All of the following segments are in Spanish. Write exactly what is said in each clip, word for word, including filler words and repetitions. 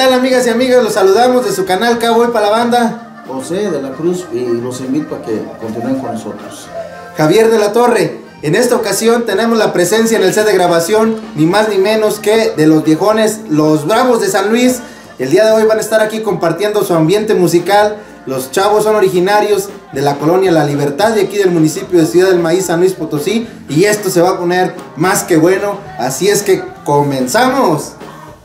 tal, amigas y amigos? Los saludamos de su canal Cowboy para la Banda, José de la Cruz, y los invito a que continúen con nosotros. Javier de la Torre. En esta ocasión tenemos la presencia en el set de grabación, ni más ni menos que de los viejones, los Bravos de San Luis. El día de hoy van a estar aquí compartiendo su ambiente musical. Los chavos son originarios de la colonia La Libertad, de aquí del municipio de Ciudad del Maíz, San Luis Potosí. Y esto se va a poner más que bueno, así es que comenzamos.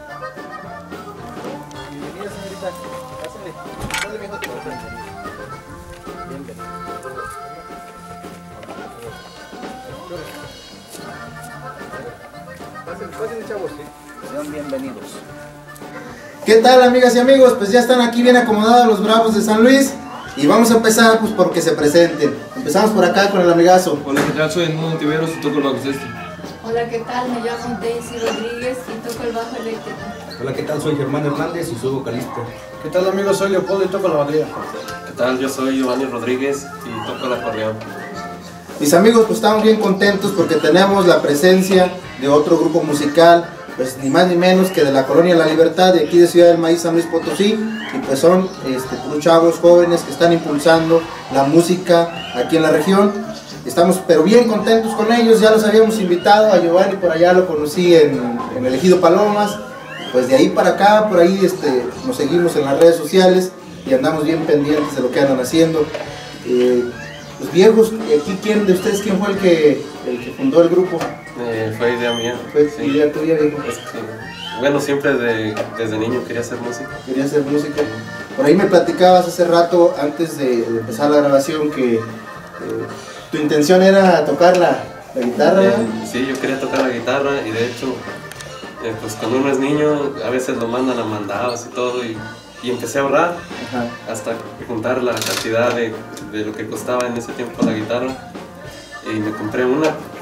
Sean bienvenidos. ¿Qué tal, amigas y amigos? Pues ya están aquí bien acomodados los Bravos de San Luis. Y vamos a empezar pues porque se presenten. Empezamos por acá con el amigazo. Hola, ¿qué tal? Soy Edmundo Tiveros y toco el bajo este. Hola, ¿qué tal? Me llamo Daisy Rodríguez y toco el bajo eléctrico. Hola, ¿qué tal? Soy Germán Hernández y soy vocalista. ¿Qué tal, amigos? Soy Leopoldo y toco la batería. ¿Qué tal? Yo soy Giovanni Rodríguez y toco el acordeón. Mis amigos, pues estamos bien contentos porque tenemos la presencia de otro grupo musical, pues ni más ni menos que de la colonia La Libertad, de aquí de Ciudad del Maíz, San Luis Potosí. Y pues son este, puros chavos jóvenes que están impulsando la música aquí en la región. Estamos pero bien contentos con ellos. Ya los habíamos invitado a Giovanni, por allá lo conocí en, en el Ejido Palomas. Pues de ahí para acá, por ahí este, nos seguimos en las redes sociales y andamos bien pendientes de lo que andan haciendo. Eh, los viejos, aquí quién de ustedes, quién fue el que, el que fundó el grupo? Eh, fue idea mía. Fue sí. idea tuya, viejo. Es que, bueno, siempre de, desde niño quería hacer música. Quería hacer música. Por ahí me platicabas hace rato, antes de, de empezar la grabación, que eh, tu intención era tocar la, la guitarra. Eh, sí, yo quería tocar la guitarra y de hecho, eh, pues cuando uno es niño, a veces lo mandan a mandados y todo. Y, y empecé a ahorrar. Ajá. Hasta juntar la cantidad de, de lo que costaba en ese tiempo la guitarra. Y me compré una.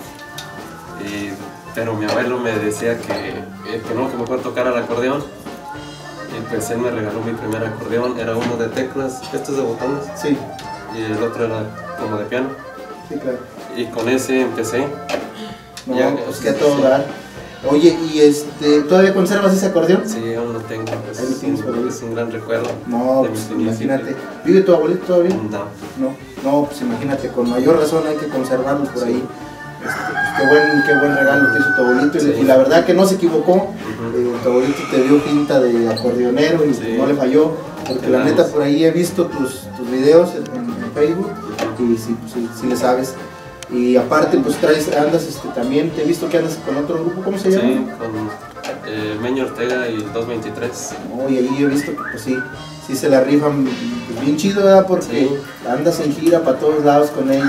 Y, pero mi abuelo me decía que, que no, que mejor tocar el acordeón. Y pues él me regaló mi primer acordeón, era uno de teclas, estos de botones. Sí. Y el otro era como de piano. Sí, claro. Y con ese empecé. No, ya, pues que a todo dar. Oye, ¿y este, todavía conservas ese acordeón? Sí, aún lo tengo. Es, Ahí lo tienes por ahí. Es un gran recuerdo. No, de pues mis imagínate. ¿Vive tu abuelito todavía? No. No, no, pues imagínate, con mayor razón hay que conservarlo por ahí. Este, pues qué buen, qué buen regalo te hizo tu abuelito. Sí. Y la verdad que no se equivocó. Uh-huh. eh, tu abuelito te dio pinta de acordeonero y sí. No le falló. Porque la neta por ahí he visto tus, tus videos en, en Facebook. Uh-huh. Y sí, pues, sí, sí le sabes. Y aparte pues traes, andas este, también, te he visto que andas con otro grupo, ¿cómo se llama? Sí, con eh, Meño Ortega y dos veintitrés. Oh, y ahí yo he visto que pues sí, sí se la rifan pues, bien chido, ¿verdad? Porque sí. Andas en gira para todos lados con ellos.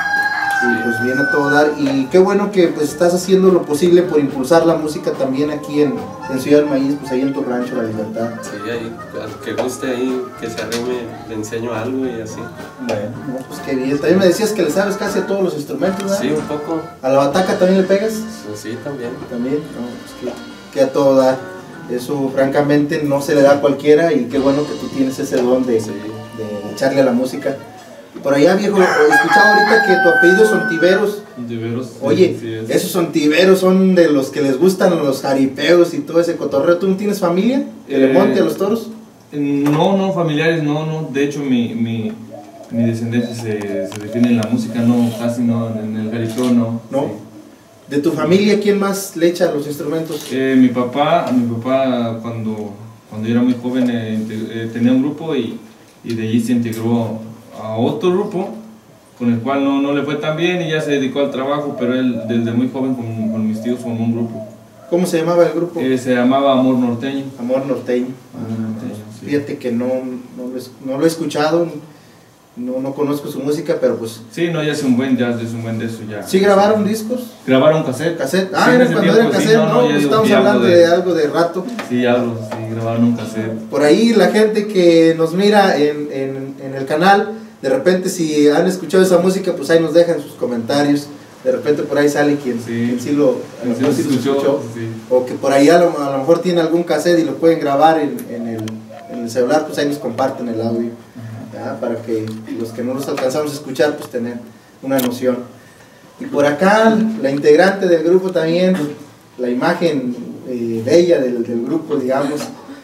Y pues viene a todo dar. Y qué bueno que pues estás haciendo lo posible por impulsar la música también aquí en, en Ciudad del Maíz, pues ahí en tu rancho La Libertad. Sí, ahí, al que guste ahí, que se arrime, le enseño algo y así. Bueno, no, pues qué bien. También me decías que le sabes casi a todos los instrumentos, ¿verdad? Sí, un poco. ¿A la bataca también le pegas? Sí, sí también. También, no, pues que, que a todo dar. Eso francamente no se le da a cualquiera y qué bueno que tú tienes ese don de, sí. de echarle a la música. Por allá, viejo, escuchaba ahorita que tu apellido son Tiveros. Tiveros. Oye, sí, sí, esos son Tiveros, son de los que les gustan los jaripeos y todo ese cotorreo. ¿Tú no tienes familia que eh, le monte a los toros? No, no, familiares, no, no. De hecho, mi, mi, mi descendencia se, se define en la música, no, casi no, en el jaripeo no. ¿No? Sí. ¿De tu familia quién más le echa los instrumentos? Eh, mi papá, mi papá cuando, cuando yo era muy joven eh, eh, tenía un grupo y, y de allí se integró a otro grupo con el cual no, no le fue tan bien y ya se dedicó al trabajo, pero él desde muy joven con, con mis tíos formó un grupo. ¿Cómo se llamaba el grupo? Eh, se llamaba Amor Norteño. Amor Norteño. Amor Norteño, sí. Fíjate que no, no, lo, no lo he escuchado, no, no conozco su música, pero pues... Sí, no, ya es un buen jazz, es un buen de eso ya. ¿Sí grabaron discos? Grabaron cassette. ¿Cassette? Ah, sí, era cuando tiempo, era cassette, sí, no, no, no, pues estamos hablando de, de algo de rato. Sí, algo, sí, grabaron un cassette. Por ahí la gente que nos mira en, en, en el canal, de repente si han escuchado esa música, pues ahí nos dejan sus comentarios. De repente por ahí sale quien sí, quien sí lo, a lo sí lo escuchó, sí. O que por ahí a lo, a lo mejor tiene algún cassette y lo pueden grabar en, en, el, en el celular, pues ahí nos comparten el audio, ¿verdad? Para que los que no nos alcanzamos a escuchar, pues tener una noción. Y por acá, la integrante del grupo también, la imagen eh, bella del, del grupo, digamos,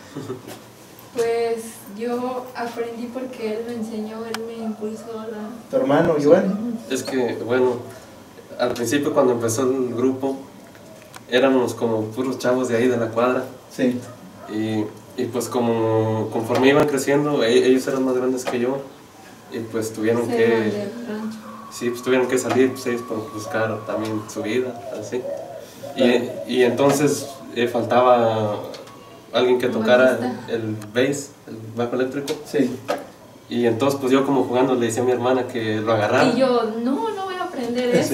Pues yo aprendí porque él me enseñó, él me impulsó la... ¿Tu hermano, Giovanni? Es que, bueno, al principio cuando empezó el grupo, éramos como puros chavos de ahí de la cuadra. Sí. Y, y pues como conforme iban creciendo, e- ellos eran más grandes que yo. Y pues tuvieron Se que... van del rancho. Sí, pues tuvieron que salir pues, ellos por buscar también su vida, así. Claro. Y, y entonces eh, faltaba alguien que tocara Bajista. el bass, el bajo eléctrico. Sí. Y entonces pues yo como jugando le decía a mi hermana que lo agarrara. Y yo, no, no voy a aprender eso.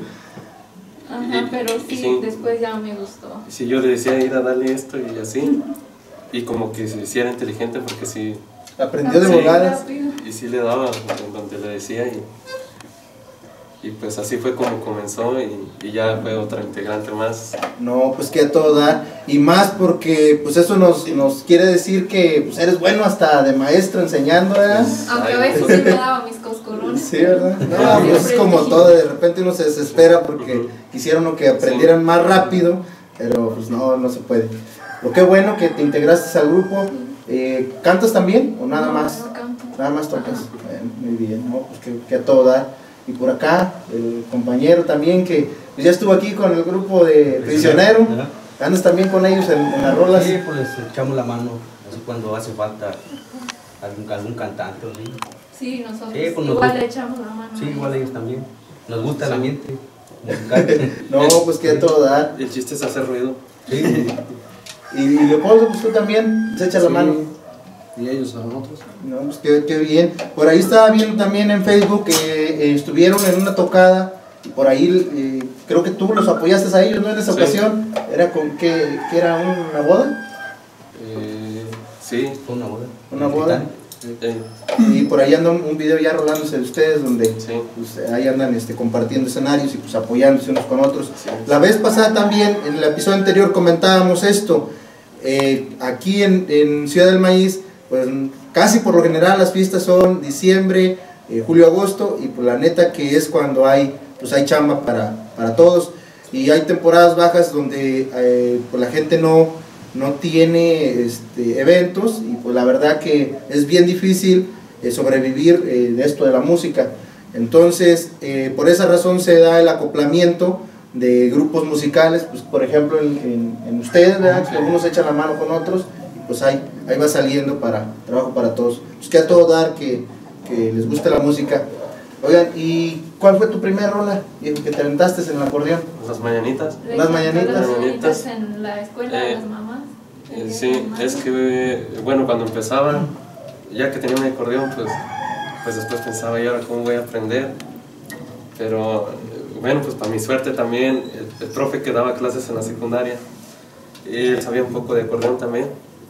Ajá, Y- pero sí, sí. después ya me gustó. Y si yo le decía ir a darle esto y así. Y como que se hiciera inteligente porque sí, Aprendió de Sí. voladas. Rápido. y sí le daba en donde le decía. Y, y pues así fue como comenzó y, y ya fue otra integrante más. No, pues que a todo dar. Y más porque pues eso nos, nos quiere decir que pues, eres bueno hasta de maestro enseñando, ¿verdad? Aunque a Ay, veces sí me daba mis coscorrones. Sí, ¿verdad? No, Sí, pues es como aprendí. todo, de repente uno se desespera porque Ujú. quisieron lo que aprendieran más rápido, pero pues no, no se puede. Lo que bueno que te integraste al grupo. Eh, ¿Cantas también o nada No, más? no canto. Nada más tocas. Bueno, muy bien, ¿no? Pues que, que a todo dar. Y por acá, el compañero también que pues, ya estuvo aquí con el grupo de Prisionero. Ajá. ¿Andas también con ellos en, en las rolas? Sí, pues les echamos la mano, así cuando hace falta algún, algún cantante o así. Sí, nosotros Sí, pues nos igual gusta. le echamos la mano. Sí, igual ellos también. Nos gusta el ambiente musical. No, pues que a todo dar. El chiste es hacer ruido. Sí. Y, y Leopoldo, pues tú también, se echa la Sí. mano. Y ellos a nosotros. No, pues qué, qué bien. Por ahí estaba viendo también en Facebook que eh, estuvieron en una tocada. Y por ahí eh, creo que tú los apoyaste a ellos, ¿no? En esa Sí. ocasión. ¿Era con qué? ¿Qué era una boda? Eh, sí. Fue una boda. Una boda. eh, Y por ahí anda un, un video ya rolándose de ustedes donde sí. pues, ahí andan este, compartiendo escenarios y pues apoyándose unos con otros. Sí. La vez pasada también, en el episodio anterior comentábamos esto. Eh, aquí en, en Ciudad del Maíz, pues casi por lo general las fiestas son diciembre, eh, julio, agosto, y pues la neta que es cuando hay, pues hay chamba para, para todos. Y hay temporadas bajas donde eh, pues la gente no, no tiene este, eventos, y pues la verdad que es bien difícil eh, sobrevivir eh, de esto de la música. Entonces, eh, por esa razón se da el acoplamiento de grupos musicales, pues por ejemplo en, en, en ustedes, ¿verdad? Que algunos echan la mano con otros, y pues ahí, ahí va saliendo para trabajo para todos. Pues que a todo dar que, que les guste la música. Oigan, ¿y cuál fue tu primera rola que te aventaste en el acordeón? Las mañanitas. Le Las encantó mañanitas. Las Mañanitas. mañanitas en la escuela de Eh, las mamás. Eh, El día sí, de las es mamás. que, bueno, cuando empezaba, ya que tenía mi acordeón, pues, pues después pensaba, ¿y ahora cómo voy a aprender? Pero, eh, bueno, pues para mi suerte también, el, el profe que daba clases en la secundaria, él sabía un poco de acordeón también.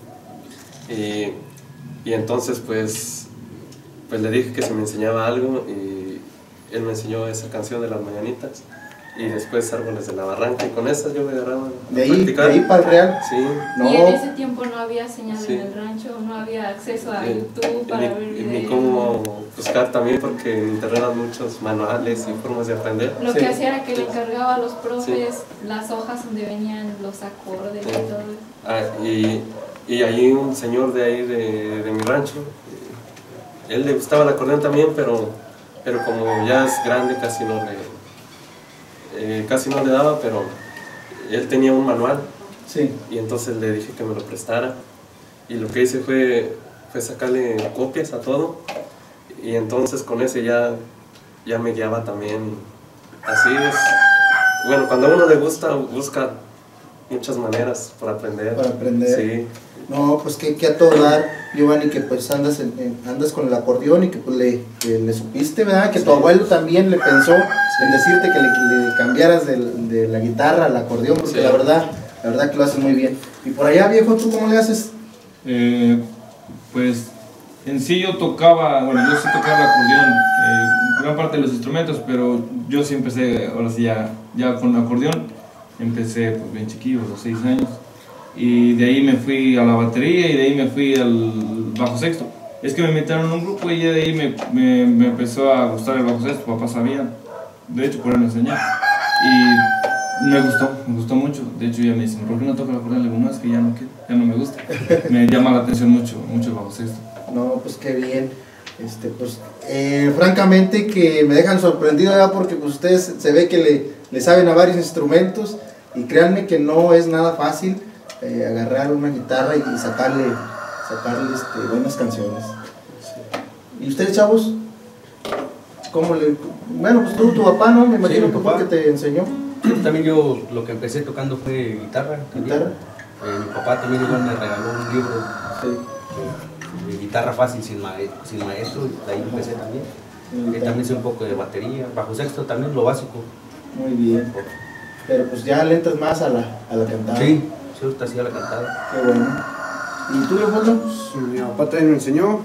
Y, y entonces, pues, pues le dije que se me enseñaba algo y él me enseñó esa canción de las mañanitas. Y después Árboles de la Barranca, y con esas yo me agarraba a De ahí, de practicar. ahí para el Real. Sí. No, Y en ese tiempo no había señal Sí. en el rancho, no había acceso a Eh, YouTube para ni, ver ni videos. cómo buscar también, porque en internet hay muchos manuales y formas de aprender. Lo Sí. que hacía era que le encargaba a los profes las hojas donde venían los acordes Sí. y todo. Ah, y, y ahí un señor de ahí de, de mi rancho, eh, él le gustaba el acordeón también, pero, pero como ya es grande casi no le, eh, casi no le daba, pero él tenía un manual sí. y entonces le dije que me lo prestara. Y lo que hice fue, fue sacarle copias a todo, y entonces con ese ya, ya me guiaba también. Así es. Bueno, cuando a uno le gusta, busca muchas maneras para aprender. Para aprender. Sí. No, pues que, que a todo dar, Giovanni, que pues andas en, en- andas con el acordeón y que pues le, que le supiste, ¿verdad? Que tu abuelo también le pensó en decirte que le, le cambiaras del- de la guitarra al acordeón, porque Sí. la verdad, la verdad que lo haces muy bien. Y por allá, viejo, ¿tú cómo le haces? Eh, pues en sí yo tocaba, bueno, yo sé tocar el acordeón, eh, gran parte de los instrumentos, pero yo sí empecé, ahora sí ya, ya con acordeón, empecé pues bien chiquillo, a los seis años, y de ahí me fui a la batería y de ahí me fui al bajo sexto. Es que me metieron en un grupo y de ahí me, me, me empezó a gustar el bajo sexto, papá sabía, de hecho por él me enseñé. Y Me gustó, me gustó mucho. De hecho, ya me dicen, ¿por qué no toca la acordeón? Le digo, no, es que ya no quiero, ya no me gusta. Me llama la atención mucho, mucho el bajo sexto. No, pues qué bien. Este, pues, eh, francamente que me dejan sorprendido ya porque pues, ustedes se ve que le, le saben a varios instrumentos y créanme que no es nada fácil eh, agarrar una guitarra y sacarle, sacarle este, buenas canciones. ¿Y ustedes, chavos? ¿Cómo le...? Bueno, pues tú, tu papá, ¿no? Me imagino Sí, que mi fue el papá. que te enseñó. También yo lo que empecé tocando fue guitarra. también. ¿Guitarra? Eh, mi papá también igual me regaló un libro Sí. de, de guitarra fácil sin, ma sin maestro, y de ahí empecé también. Eh, también sé un poco de batería, bajo sexto también, lo básico. Muy bien. Pero pues ya le entras más a la, a la cantada. Sí, sí, ahorita hacía la cantada. Qué bueno. ¿Y tú, Leopoldo? Pues, mi papá también me enseñó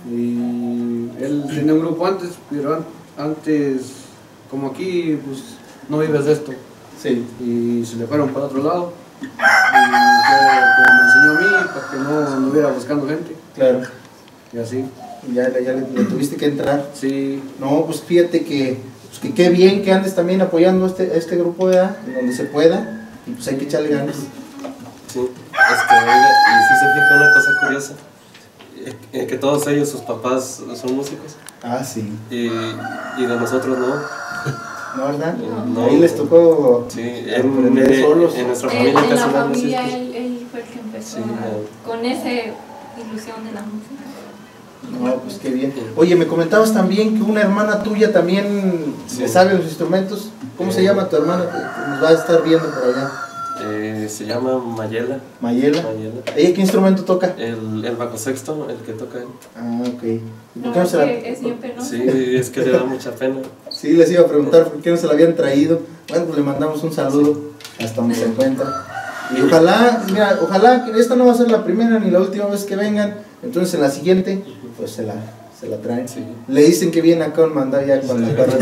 y él tenía un grupo antes, pero an antes, como aquí, pues no vives de esto. Sí. Y se le fueron para otro lado. Y fue como me enseñó a mí, para que no anduviera buscando gente. Claro. Y así. Y ya, ya le, le tuviste que entrar. Sí. No, pues fíjate que, pues que qué bien que andes también apoyando a este, a este grupo de edad, en donde se pueda, y pues hay que echarle ganas. Sí, este, oiga, y si se fija una cosa curiosa, eh, eh, que todos ellos, sus papás, son músicos, Ah, sí. y, y de nosotros no. ¿No, verdad? No. Ahí les tocó Sí, en, aprender en- solos. en nuestra Él, familia en casi la no hay familia músicos. él, él fue el que empezó Sí, a- no. con esa ilusión de la música. No, pues qué bien. Oye, me comentabas también que una hermana tuya también Sí. le sabe los instrumentos. ¿Cómo se Eh. llama tu hermana que que nos va a estar viendo por allá? Eh, se llama Mayela. Mayela. Mayela. ¿Ella qué instrumento toca? El, el bajo sexto, el que toca él. Ah, ok. ¿Y por No, qué no es se la... que es bien penoso. Sí, es que le da mucha pena. Sí, les iba a preguntar por qué no se la habían traído. Bueno, pues le mandamos un saludo hasta donde se encuentra. Y ojalá, mira, ojalá que esta no va a ser la primera ni la última vez que vengan. Entonces en la siguiente, pues se la, se la traen. Sí. Le dicen que viene acá a mandar ya cuando agarre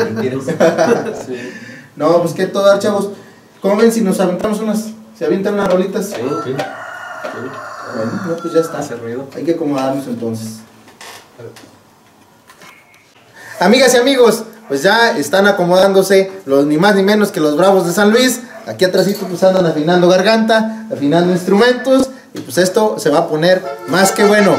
ya. Sí. No, pues que todo dar, chavos. ¿Cómo ven si nos aventamos unas, se avientan unas rolitas? Sí, Sí. sí. Bueno, no, pues ya está. Hace ruido. Hay que acomodarnos entonces. Amigas y amigos, pues ya están acomodándose los ni más ni menos que los Bravos de San Luis. Aquí atrásito pues andan afinando garganta, afinando instrumentos y pues esto se va a poner más que bueno.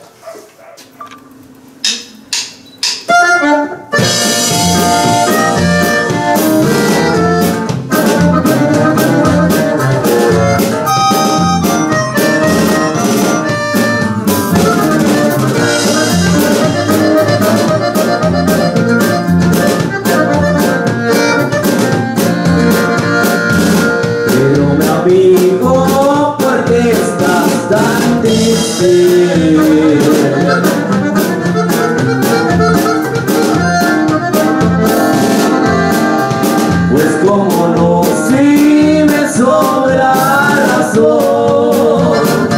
Pero me amigo, ¿por qué estás tan triste? Pues como no, si me sobra razón.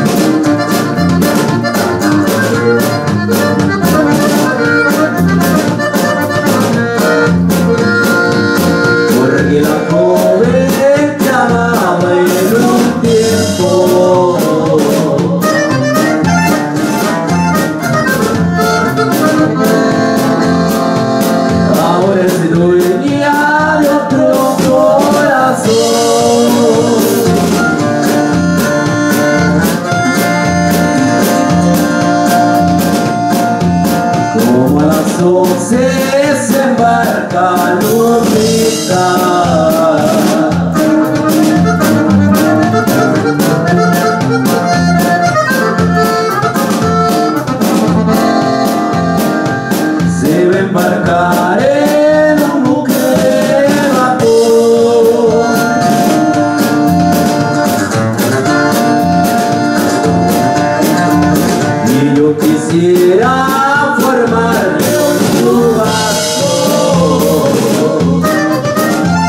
Porque la joven te amaba en un tiempo. Ahora es dueña de otro corazón. Como a las once se embarca Lupita. Se va a embarcar en un buque vapor. Y yo quisiera formarle un chubasco.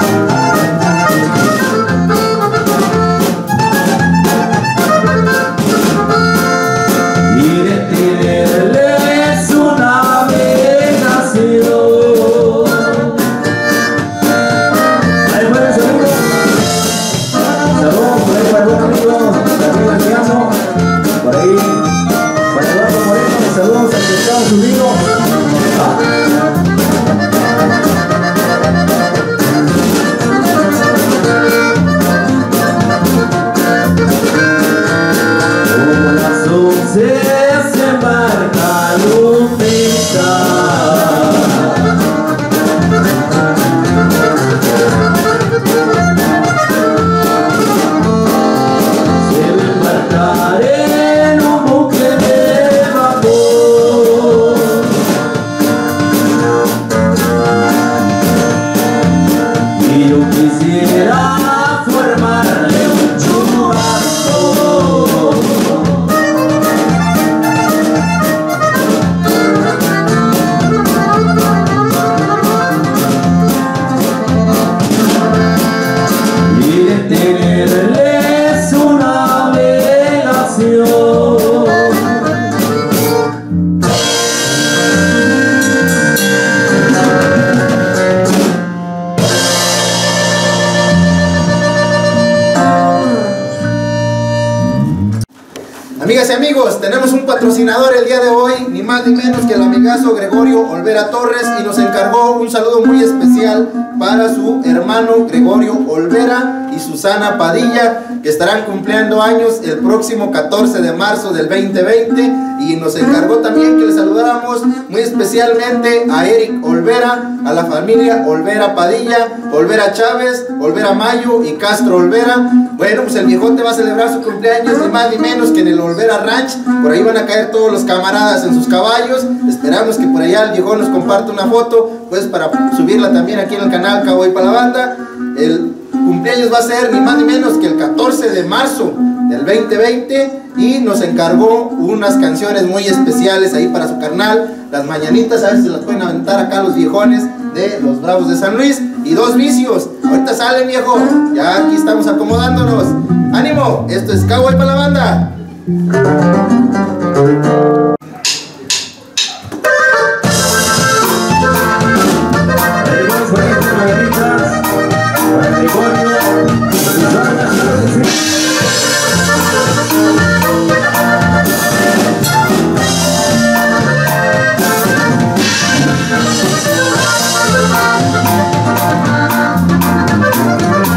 Amigas y amigos, tenemos un patrocinador el día de hoy, ni más ni menos que el amigazo Gregorio Olvera Torres, y nos encargó un saludo muy especial para su hermano Gregorio Olvera y Susana Padilla, que estarán cumpliendo años el próximo catorce de marzo del veinte veinte, y nos encargó también que le saludáramos muy especialmente a Eric Olvera, a la familia Olvera Padilla, Olvera Chávez, Olvera Mayo y Castro Olvera. Bueno, pues el viejote va a celebrar su cumpleaños ni más ni menos que en el Olvera Ranch. Por ahí van a caer todos los camaradas en sus caballos. Esperamos que por allá el viejón nos comparte una foto, pues para subirla también aquí en el canal Cowboy para la Banda. El cumpleaños va a ser ni más ni menos que el catorce de marzo del veinte veinte, y nos encargó unas canciones muy especiales ahí para su carnal, las mañanitas, a ver si se las pueden aventar acá los viejones de los Bravos de San Luis, y dos vicios. Ahorita salen, viejo, ya aquí estamos acomodándonos. ¡Ánimo! Esto es Cowboy para la Banda.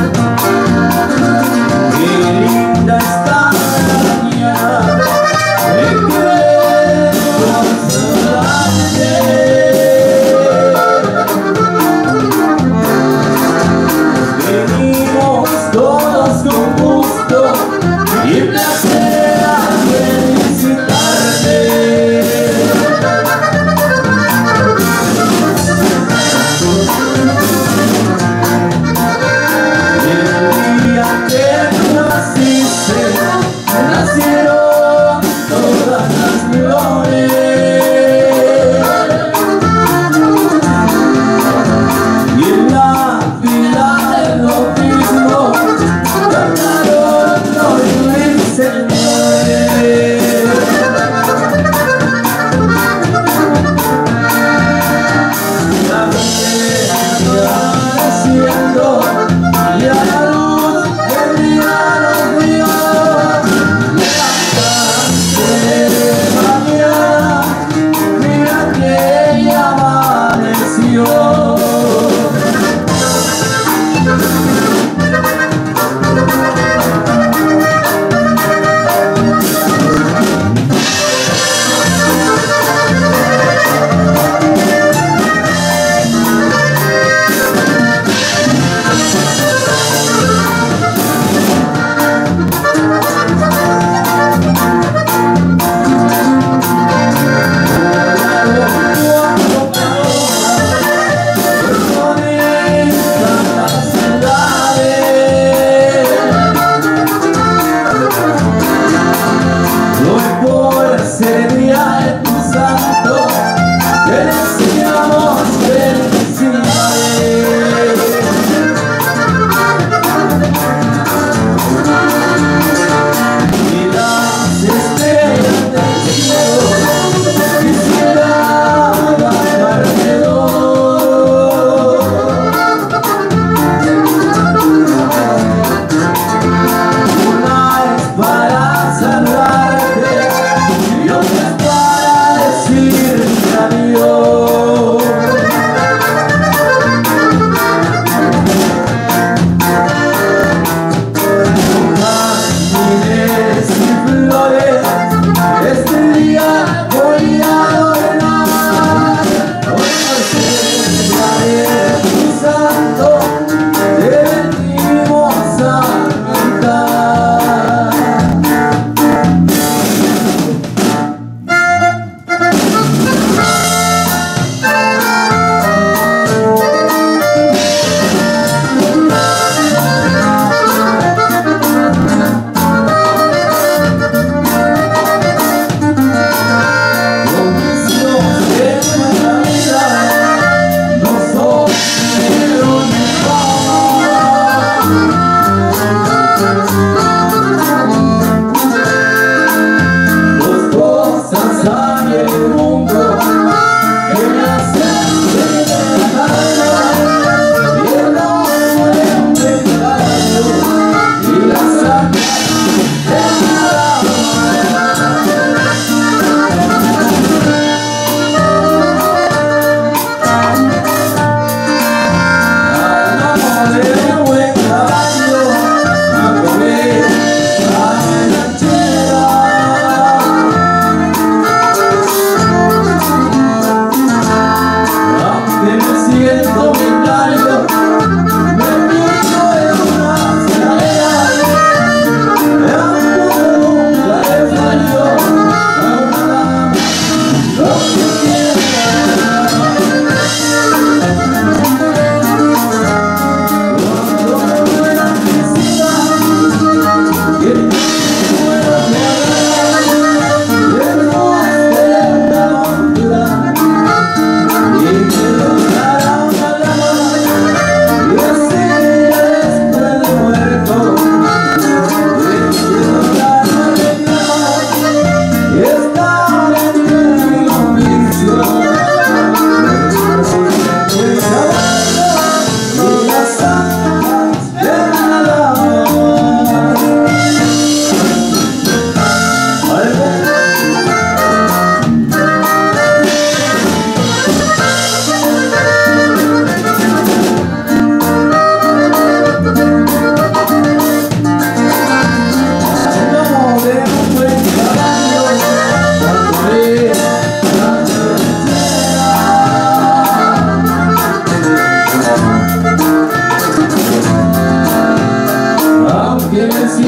Qué linda está la mañana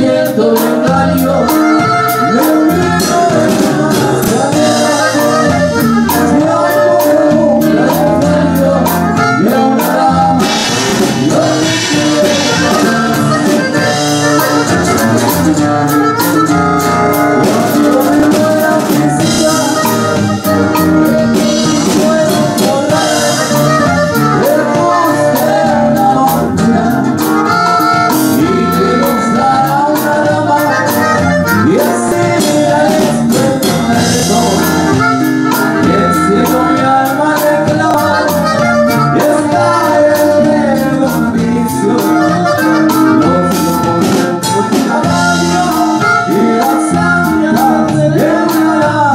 siento engaño, me olvido de nuestra vida. Si algo nunca extraño, y ahora no quiero. Cuando me muera física, puedo borrar el poste de una máquina y que nos dará una rama y así mira este muerto. Y el cielo mi alma reclama y está en el vicio. Los lobos de un caballo y las águilas del mar.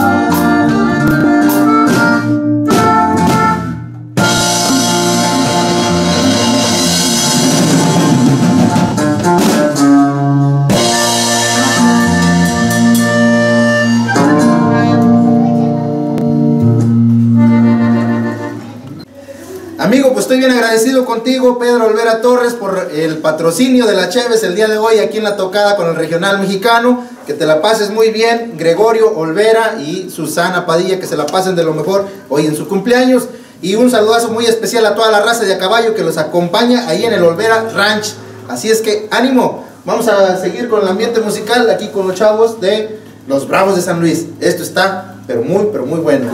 Amigo, pues estoy bien agradecido contigo, Pedro Olvera Torres, por el patrocinio de la Cheves el día de hoy aquí en la tocada con el Regional Mexicano. Que te la pases muy bien, Gregorio Olvera y Susana Padilla, que se la pasen de lo mejor hoy en su cumpleaños. Y un saludazo muy especial a toda la raza de a caballo que los acompaña ahí en el Olvera Ranch. Así es que ánimo, vamos a seguir con el ambiente musical aquí con los chavos de los Bravos de San Luis. Esto está, pero muy, pero muy bueno.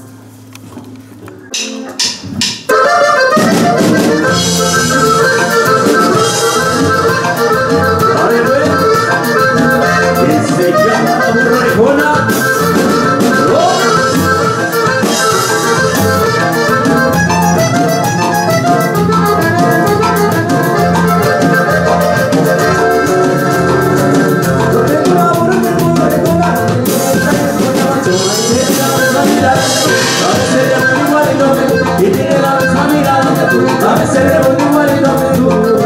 Vale, pues, que se llama la orejona. Yo tengo una burra que no me toca, a veces yo me igualito que tú, y tiene la misma mirada que tú, a veces yo me igualito que tú.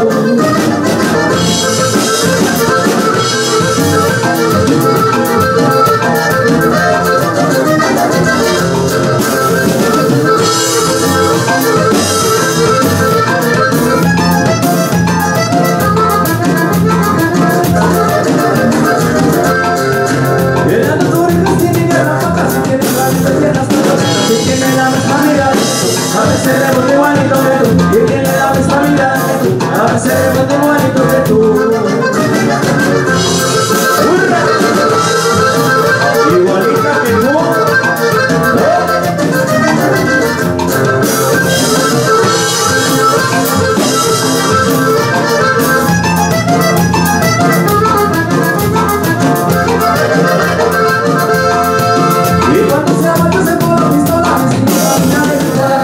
A veces le pongo igualito que tú, y tiene la misma mirada que tú, a veces le pongo igualito que tú. ¡Hurra! Igualita que tú. Y cuando se aguanta se pone pistola, me siento la mina de mi cara.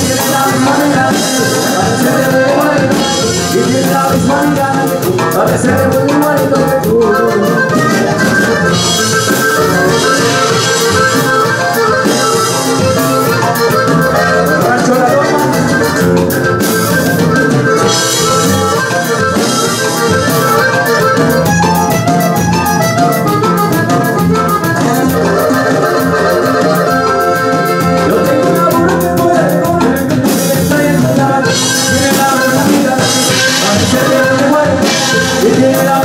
Y tiene la misma mirada que tú, a veces le pongo igualito que tú. Rancho La Loma. Yo tengo una burra que puede correr, que me está yendo la tiene la misma mirada, a veces le pongo igualito, y tiene la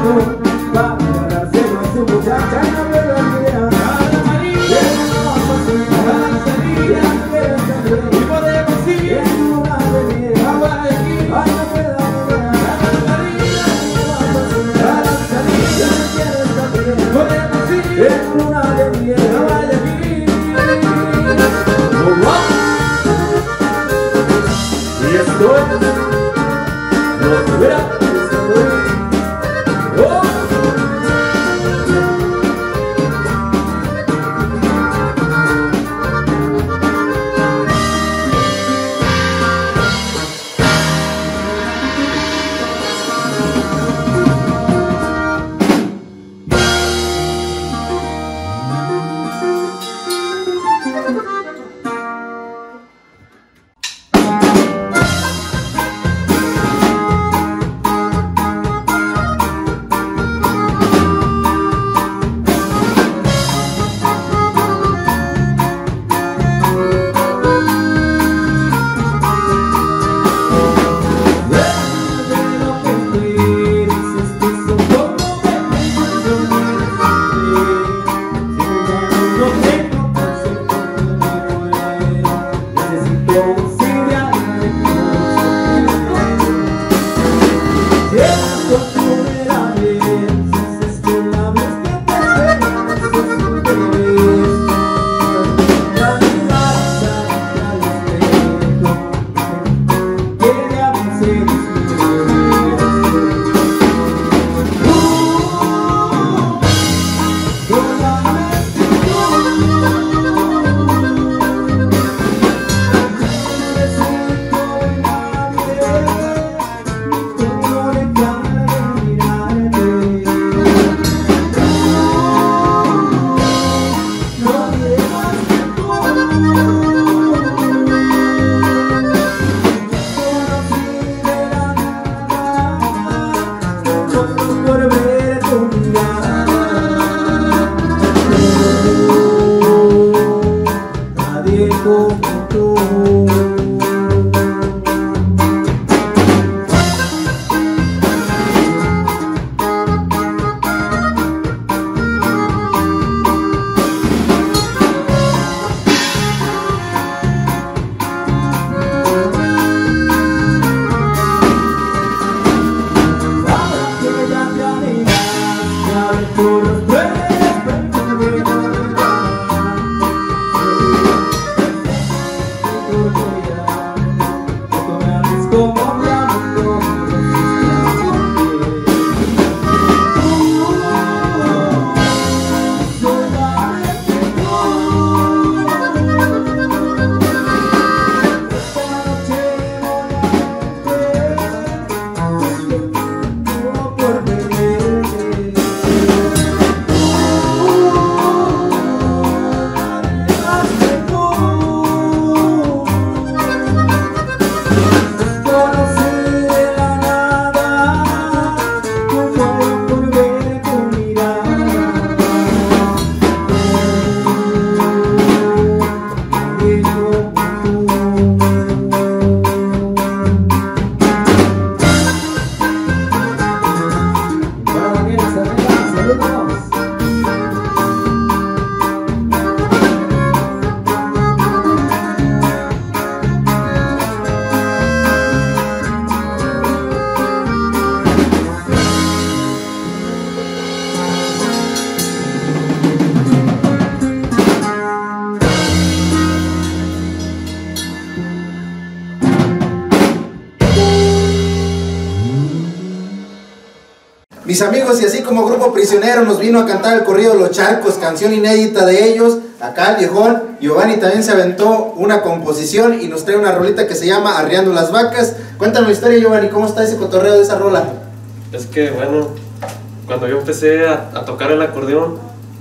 Mis amigos, y así como Grupo Prisionero nos vino a cantar el corrido Los Charcos, canción inédita de ellos, acá el viejón Giovanni también se aventó una composición y nos trae una rolita que se llama Arriando las Vacas. Cuéntanos la historia, Giovanni, ¿cómo está ese cotorreo de esa rola? Es que, bueno, cuando yo empecé a, a tocar el acordeón,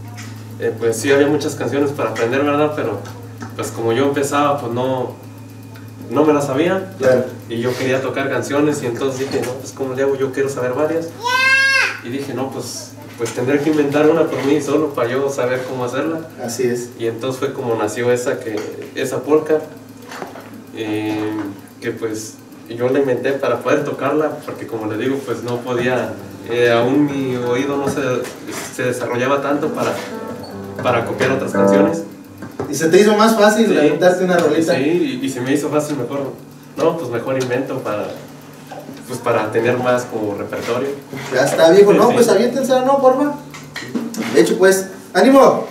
eh, pues sí había muchas canciones para aprender, ¿verdad? Pero pues como yo empezaba, pues no, no me las sabía. Claro. Y yo quería tocar canciones y entonces dije, no, pues ¿cómo le hago? Yo quiero saber varias. Y dije, no, pues, pues tendré que inventar una por mí solo para yo saber cómo hacerla. Así es. Y entonces fue como nació esa, que, esa polka, eh, que pues yo la inventé para poder tocarla, porque como les digo, pues no podía eh, aún mi oído no se, se desarrollaba tanto para, para copiar otras canciones. ¿Y se te hizo más fácil Sí, inventarte una rolita? Sí, y, y se me hizo fácil mejor, no, pues mejor invento para, pues para tener más como repertorio. Ya está, viejo, no, Sí. pues aviéntensela, no, porfa. De hecho, pues, ¡ánimo!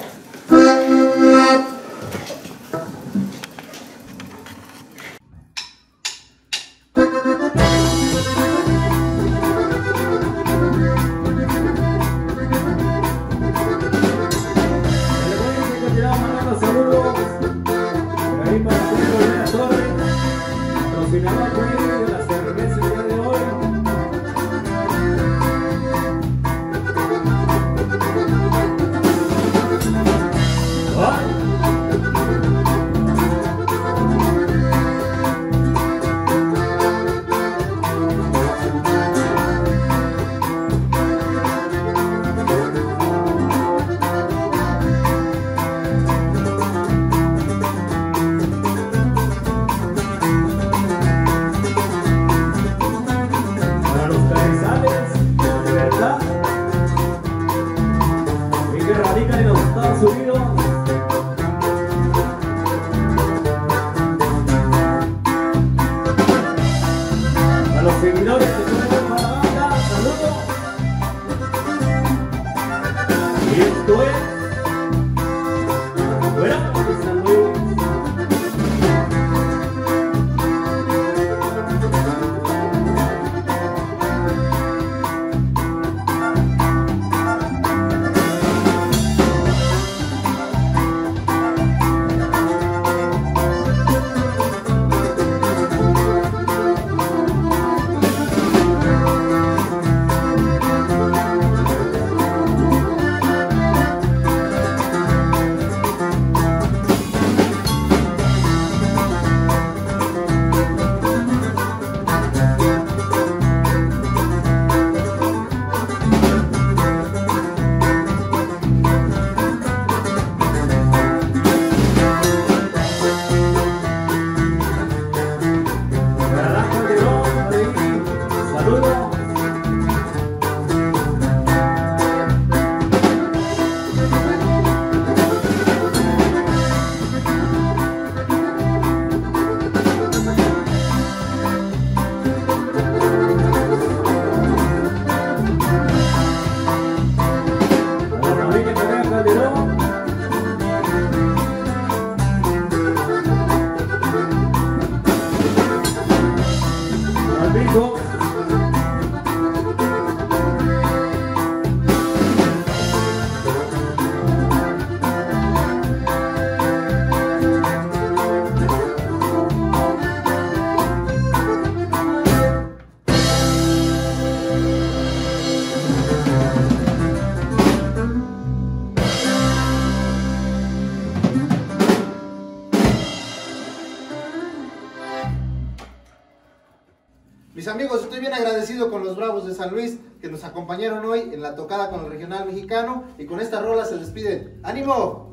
Mis amigos, estoy bien agradecido con los Bravos de San Luis que nos acompañaron hoy en la tocada con el regional mexicano, y con esta rola se despiden. ¡Ánimo!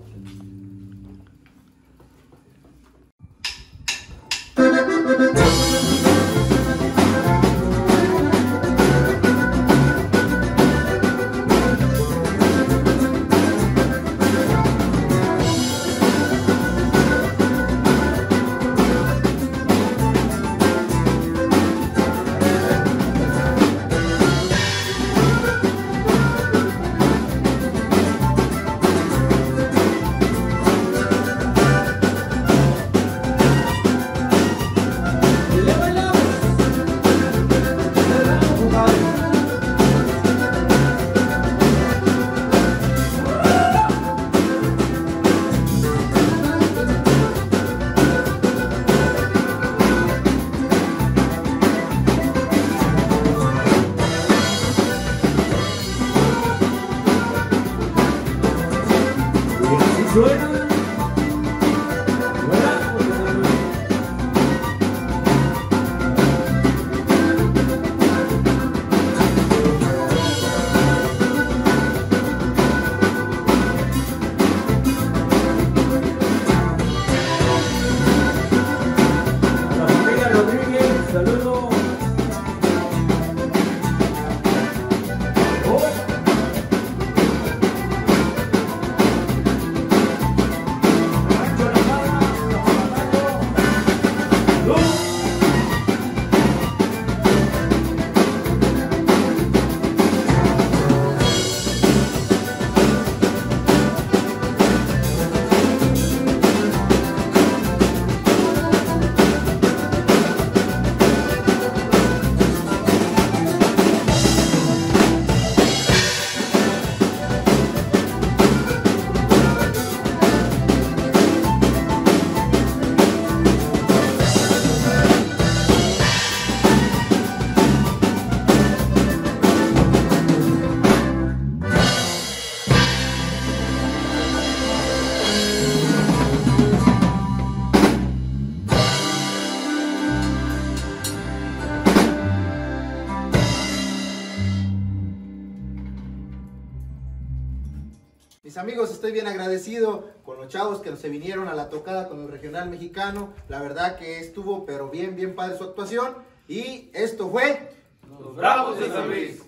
Mis amigos, estoy bien agradecido con los chavos que se vinieron a la tocada con el regional mexicano. La verdad que estuvo pero bien, bien padre su actuación. Y esto fue Los Bravos de San Luis.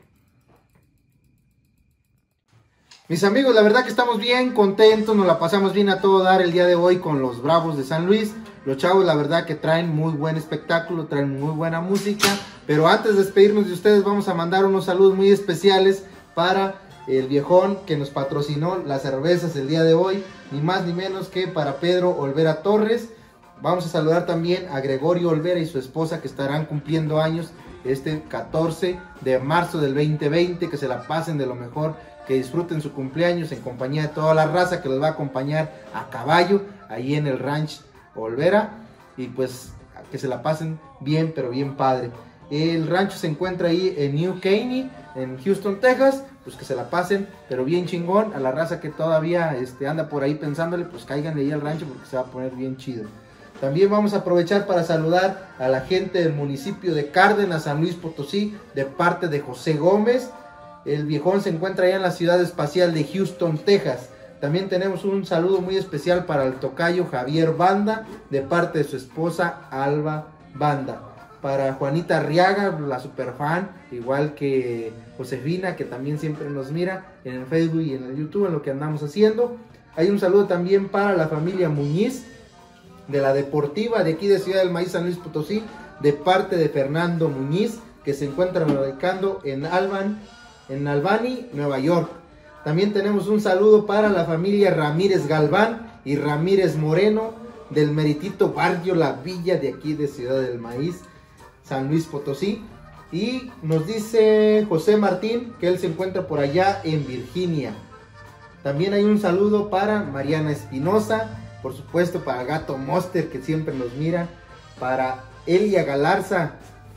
Mis amigos, la verdad que estamos bien contentos, nos la pasamos bien a todo dar el día de hoy con los Bravos de San Luis. Los chavos la verdad que traen muy buen espectáculo, traen muy buena música. Pero antes de despedirnos de ustedes vamos a mandar unos saludos muy especiales para el viejón que nos patrocinó las cervezas el día de hoy. Ni más ni menos que para Pedro Olvera Torres. Vamos a saludar también a Gregorio Olvera y su esposa que estarán cumpliendo años este catorce de marzo del veinte veinte. Que se la pasen de lo mejor, que disfruten su cumpleaños en compañía de toda la raza que los va a acompañar a caballo ahí en el ranch Olvera, y pues que se la pasen bien pero bien padre. El rancho se encuentra ahí en New Caney, en Houston, Texas. Pues que se la pasen pero bien chingón. A la raza que todavía este, anda por ahí pensándole, pues cáiganle ahí al rancho porque se va a poner bien chido. También vamos a aprovechar para saludar a la gente del municipio de Cárdenas, San Luis Potosí, de parte de José Gómez. El viejón se encuentra allá en la ciudad espacial de Houston, Texas. También tenemos un saludo muy especial para el tocayo Javier Banda, de parte de su esposa Alba Banda. Para Juanita Arriaga, la superfan, igual que Josefina, que también siempre nos mira en el Facebook y en el YouTube en lo que andamos haciendo. Hay un saludo también para la familia Muñiz, de la Deportiva de aquí de Ciudad del Maíz, San Luis Potosí, de parte de Fernando Muñiz, que se encuentra radicando en Alban, en Albany, Nueva York. También tenemos un saludo para la familia Ramírez Galván y Ramírez Moreno, del meritito barrio La Villa de aquí de Ciudad del Maíz, San Luis Potosí. Y nos dice José Martín que él se encuentra por allá en Virginia. También hay un saludo para Mariana Espinosa, por supuesto para Gato Monster que siempre nos mira, para Elia Galarza,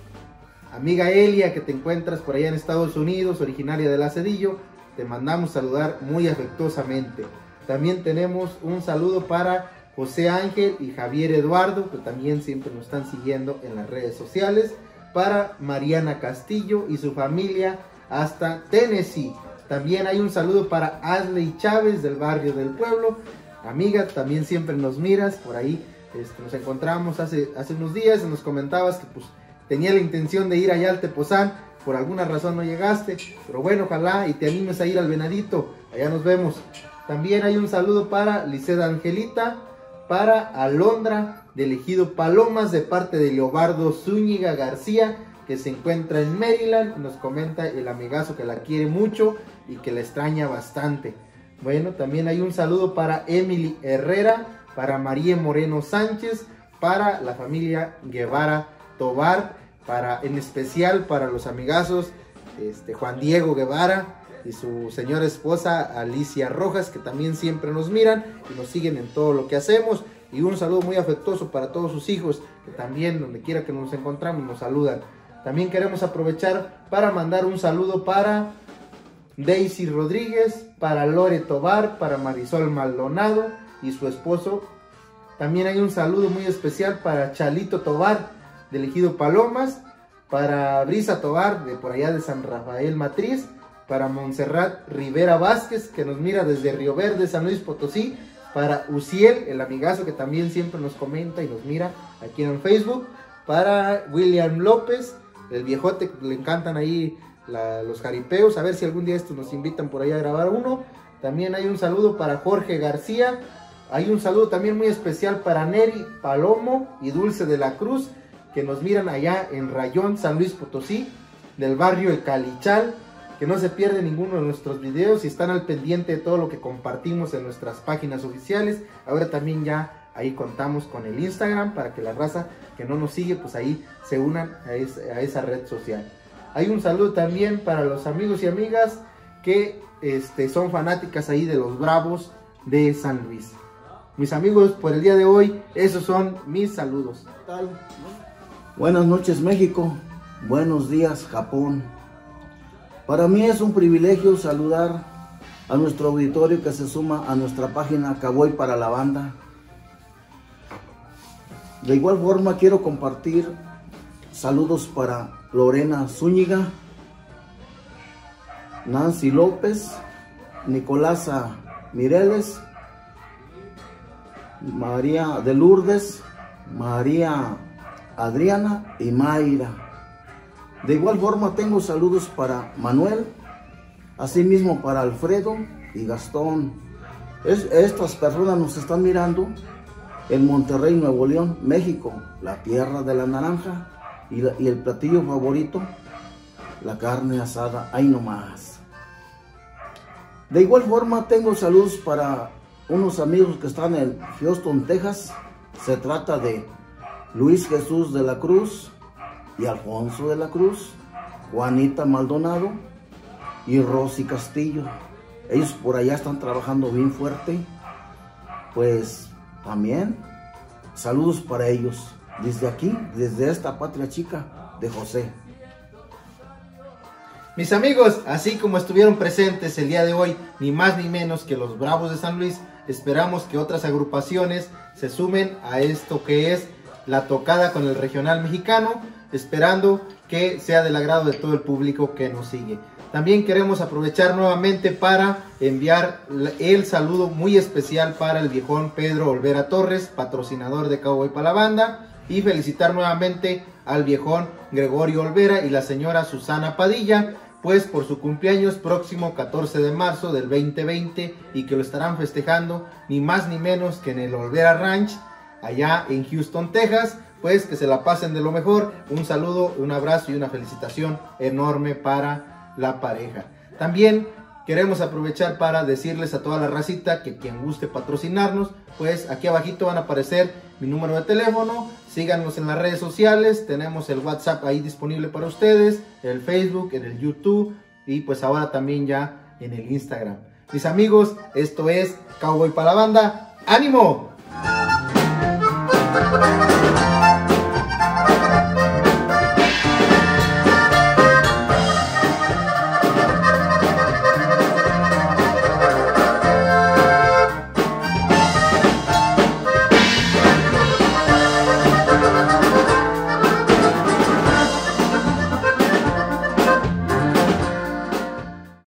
amiga Elia que te encuentras por allá en Estados Unidos, originaria de La Cedillo, te mandamos saludar muy afectuosamente. También tenemos un saludo para José Ángel y Javier Eduardo, que también siempre nos están siguiendo en las redes sociales. Para Mariana Castillo y su familia hasta Tennessee. También hay un saludo para Ashley Chávez del barrio del pueblo. Amiga, también siempre nos miras por ahí. Este, nos encontramos hace, hace unos días y nos comentabas que pues tenía la intención de ir allá al Tepozán. Por alguna razón no llegaste, pero bueno, ojalá y te animes a ir al Venadito. Allá nos vemos. También hay un saludo para Liceda Angelita, para Alondra del Ejido Palomas, de parte de Leobardo Zúñiga García, que se encuentra en Maryland. Nos comenta el amigazo que la quiere mucho y que la extraña bastante. Bueno, también hay un saludo para Emily Herrera, para María Moreno Sánchez, para la familia Guevara Tobar, para, en especial para los amigazos este, Juan Diego Guevara y su señora esposa Alicia Rojas, que también siempre nos miran y nos siguen en todo lo que hacemos. Y un saludo muy afectuoso para todos sus hijos, que también donde quiera que nos encontramos nos saludan. También queremos aprovechar para mandar un saludo para Daisy Rodríguez, para Lore Tobar, para Marisol Maldonado y su esposo. También hay un saludo muy especial para Chalito Tobar del Ejido Palomas, para Brisa Tobar de por allá de San Rafael Matriz, para Montserrat Rivera Vázquez que nos mira desde Río Verde, San Luis Potosí, para Uciel, el amigazo que también siempre nos comenta y nos mira aquí en el Facebook, para William López, el viejote que le encantan ahí la, los jaripeos, a ver si algún día estos nos invitan por ahí a grabar uno. También hay un saludo para Jorge García, hay un saludo también muy especial para Neri Palomo y Dulce de la Cruz, que nos miran allá en Rayón, San Luis Potosí, del barrio El Calichal, que no se pierde ninguno de nuestros videos y están al pendiente de todo lo que compartimos en nuestras páginas oficiales. Ahora también ya ahí contamos con el Instagram para que la raza que no nos sigue, pues ahí se unan a, es, a esa red social. Hay un saludo también para los amigos y amigas que este, son fanáticas ahí de los Bravos de San Luis. Mis amigos, por el día de hoy, esos son mis saludos. ¿Tal? Buenas noches México, buenos días Japón. Para mí es un privilegio saludar a nuestro auditorio que se suma a nuestra página Cowboy para la Banda. De igual forma quiero compartir saludos para Lorena Zúñiga, Nancy López Nicolasa Mireles, María de Lourdes, María Adriana y Mayra. De igual forma tengo saludos para Manuel, asimismo para Alfredo y Gastón. Es, estas personas nos están mirando en Monterrey, Nuevo León, México, la tierra de la naranja y, la, y el platillo favorito, la carne asada, ahí nomás. De igual forma tengo saludos para unos amigos que están en Houston, Texas. Se trata de Luis Jesús de la Cruz y Alfonso de la Cruz, Juanita Maldonado y Rosy Castillo. Ellos por allá están trabajando bien fuerte. Pues también saludos para ellos desde aquí, desde esta patria chica de José. Mis amigos, así como estuvieron presentes el día de hoy, ni más ni menos que los Bravos de San Luis, esperamos que otras agrupaciones se sumen a esto que es la tocada con el regional mexicano, esperando que sea del agrado de todo el público que nos sigue. También queremos aprovechar nuevamente para enviar el saludo muy especial para el viejón Pedro Olvera Torres, patrocinador de Cowboy para la Banda, y felicitar nuevamente al viejón Gregorio Olvera y la señora Susana Padilla, pues por su cumpleaños próximo catorce de marzo del veinte veinte, y que lo estarán festejando ni más ni menos que en el Olvera Ranch, allá en Houston, Texas. Pues que se la pasen de lo mejor. Un saludo, un abrazo y una felicitación enorme para la pareja. También queremos aprovechar para decirles a toda la racita que quien guste patrocinarnos, pues aquí abajito van a aparecer mi número de teléfono. Síganos en las redes sociales, tenemos el WhatsApp ahí disponible para ustedes, el Facebook, en el YouTube y pues ahora también ya en el Instagram. Mis amigos, esto es Cowboy para la Banda. ¡Ánimo!